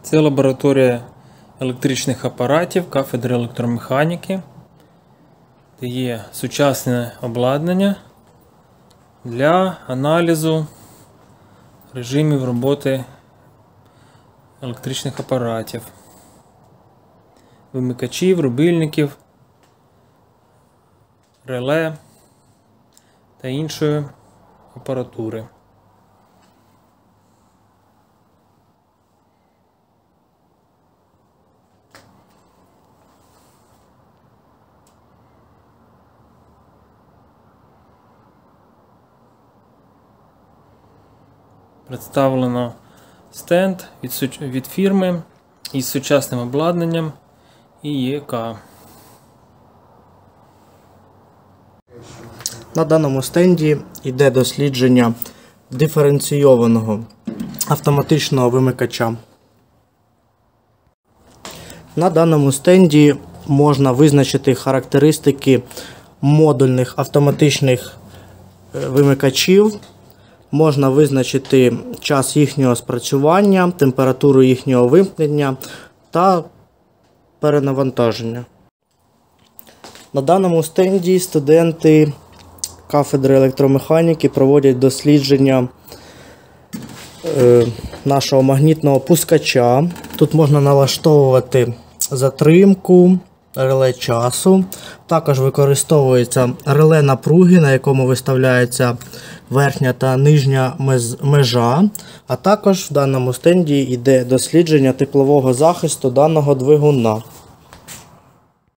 Це лабораторія електричних апаратів кафедри електромеханіки, де є сучасне обладнання для аналізу режимів роботи електричних апаратів, вимикачів, рубильників, реле та іншої апаратури. Представлено стенд від фірми із сучасним обладнанням ІЕК. На даному стенді йде дослідження диференційованого автоматичного вимикача. На даному стенді можна визначити характеристики модульних автоматичних вимикачів. Можна визначити час їхнього спрацювання, температуру їхнього вимкнення та перенавантаження. На даному стенді студенти кафедри електромеханіки проводять дослідження нашого магнітного пускача. Тут можна налаштовувати затримку, реле часу. Також використовується реле напруги, на якому виставляється верхня та нижня межа. А також в даному стенді йде дослідження теплового захисту даного двигуна.